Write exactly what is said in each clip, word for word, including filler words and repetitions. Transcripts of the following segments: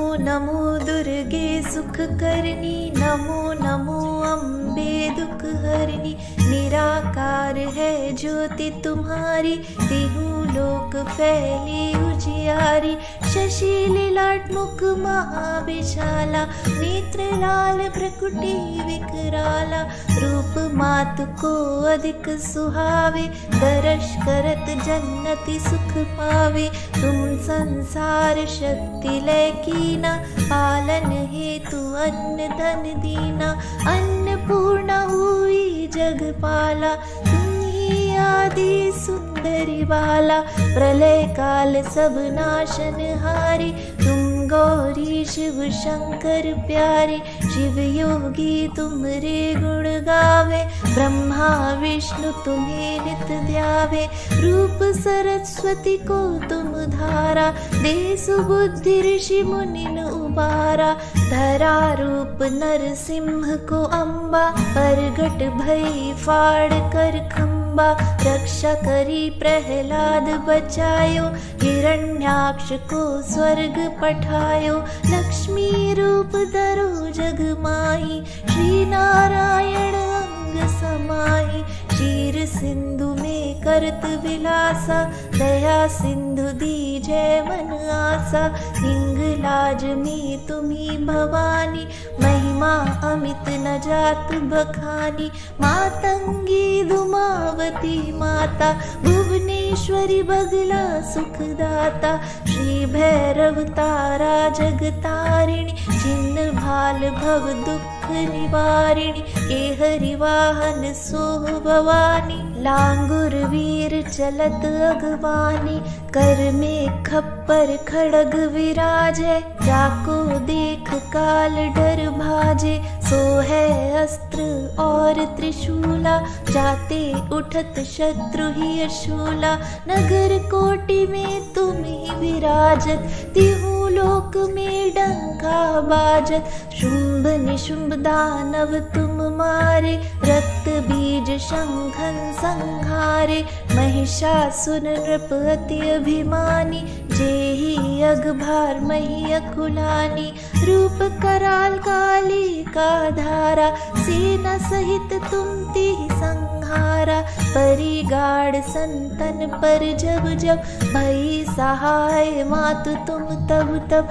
नमो दुर्गे सुख करनी, नमो नमो अम्बे दुख हरनी। निराकार है ज्योति तुम्हारी, तिहु लोक फैली उजियारी। शशि ललाट मुख महाविशाला, नेत्र लाल प्रकुटी विकराला। रूप मातु को अधिक सुहावे, दर्श करत जन्नति सुख पावे। तुम संसार शक्ति लय कीना, पालन हेतु अन्न धन दीना। अन्नपूर्णा हुई जगपाला, तुम्ही आदि सुंदरी बाला। प्रलय काल सब नाशन हारी, तुम गौरी शिव शंकर प्यारे। शिव योगी तुमरे गुण गावे, ब्रह्मा विष्णु तुम्हें नित ध्यावे। रूप सरस्वती को तुम धारा, दे सुबुद्धि ऋषि मुनिन उबारा। धरा रूप नरसिंह को अम्बा, परगट भई फाड़ कर खम्बा। रक्षा करी प्रहलाद बचायो, हिरण्याक्ष को स्वर्ग पठायो। लक्ष्मी रूप धरो जग माही, श्री नारायण अंग समाही। क्षीर सिंधु में करत विलासा, दया सिंधु दीजै मन आसा। हिंगलाज में तुम्ही भवानी, महिमा अमित न जात बखानी। मातंगी दुमावती माता, भुवनेश्वरी बगला सुखदाता। श्री भैरव तारा जगतारिणी, छिन्न भाल भव दुख निवारिणी। केहरि वाहन सोह भवानी, लांगुर वीर चलत अगवानी। कर में खप्पर खड़ग विराजे, जाको देख काल डर भाजे। सो है अस्त्र और त्रिशूला, जाते उठत शत्रु ही अशूला। नगर कोटि में तुम ही विराजत, तिहु लोक में डंका बाजत। शुंभ निशुंभ दानव तुम मारे, रक्त बीज शंखन संहारे। महिषासुर नृप अति अभिमानी, जेहि अघभार मही अकुलानी। रूप कराल काली का धारा, सेना सहित तुम तिहि संहारा। परिगाड़ संतन पर जब जब, भई सहाय मातु तुम तब तब।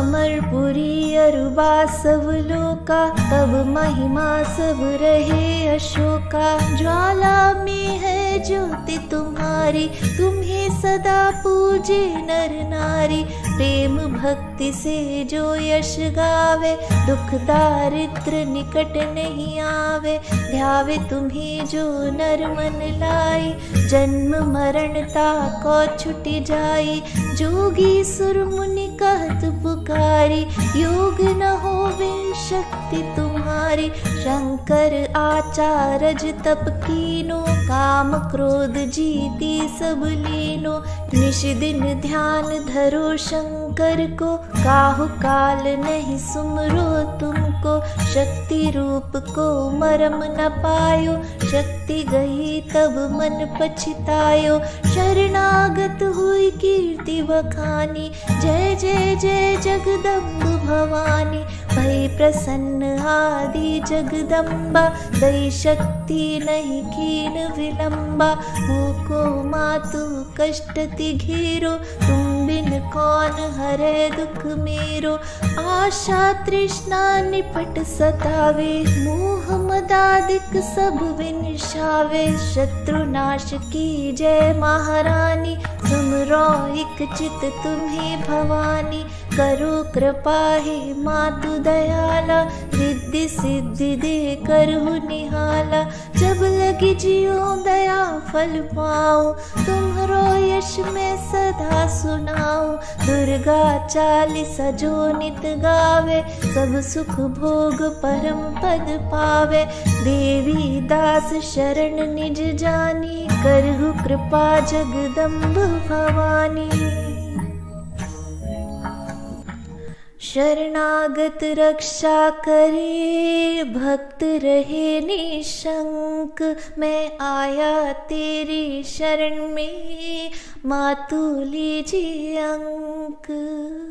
अमरपुरी अरुबा सब लोका, तब महिमा सब रहे अशोका। ज्वाला में है ज्योति तुम्हारी, तुम्हें सदा पूजे नर नारी। प्रेम भक्ति से जो यश गावे, दुख दारिद्र निकट नहीं आवे। ध्यावे तुम्हें जो नर मन लाई, जन्म मरणता को छुटी जाई। जोगी सुर मुनि कहत पुकारी, योग न होवे शक्ति तुम्हारी। शंकर आचारज तप कीनो, काम क्रोध जीती सब लीनो। निश दिन ध्यान धरो शंकर को, काहु काल नहीं सुमरो तुमको। शक्ति रूप को मरम न पायो, शक्ति गई तब मन पछतायो। शरणागत हुई कीर्ति बखानी, जय जय जय जगदम्ब भवानी। भई प्रसन्न आदि जगदम्बा, दई शक्ति नहीं कीन विलंबा। मुको मातु कष्ट तिघेरो, तुम बिन कौन हरे दुख मेरो। आशा तृष्णा निपट सतावे, मोह मदादिक सब विनिशावे। शत्रु नाश की जय महारानी, सुमरो इक चित तुम्हें भवानी। करो कृपा हे मातु दयाला, रिद्धि सिद्धि दे करहु निहाला। जब लगी जियो दया फल पाओ, तुम्हरो यश में सदा सुनाओ। दुर्गा चालीसा जो नित गावे, सब सुख भोग परम पद पावे। देवी दास शरण निज जानी, करहु कृपा जगदम्ब भवानी। शरणागत रक्षा करे, भक्त रहे निशंक। मैं आया तेरी शरण में, मातु लीजिए अंक।